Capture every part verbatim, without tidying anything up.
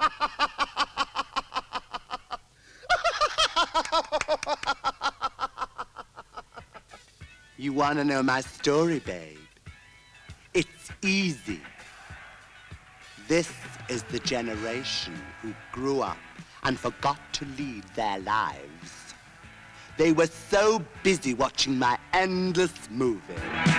You want to know my story, babe? It's easy. This is the generation who grew up and forgot to lead their lives. They were so busy watching my endless movie.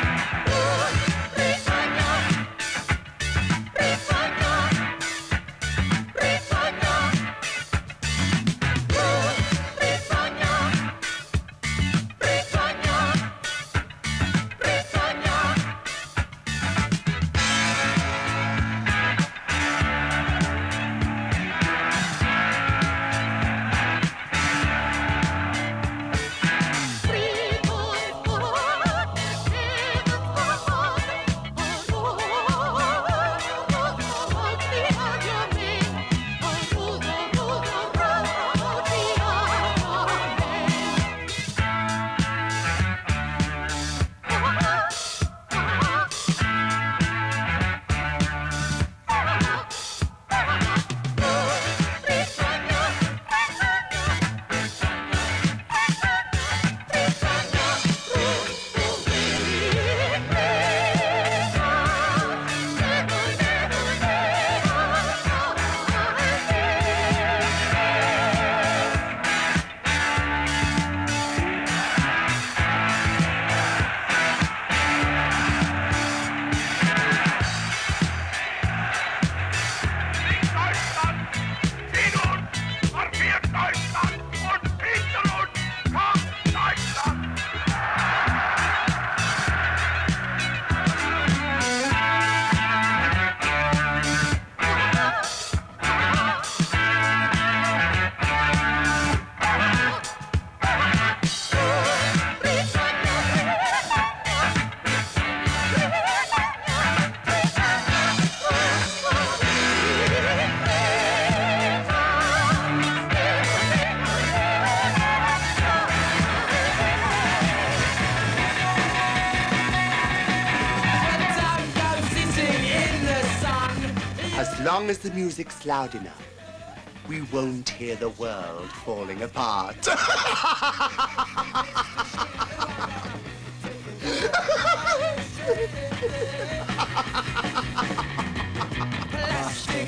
As long as the music's loud enough, we won't hear the world falling apart. Plastic